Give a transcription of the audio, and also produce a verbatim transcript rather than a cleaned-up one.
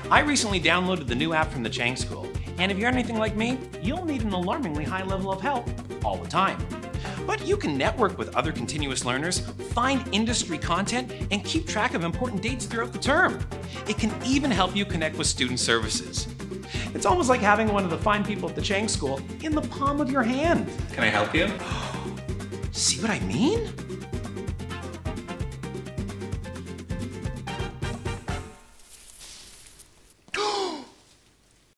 I recently downloaded the new app from the Chang School, and if you're anything like me, you'll need an alarmingly high level of help all the time. But you can network with other continuous learners, find industry content, and keep track of important dates throughout the term. It can even help you connect with student services. It's almost like having one of the fine people at the Chang School in the palm of your hand. Can I help you? See what I mean?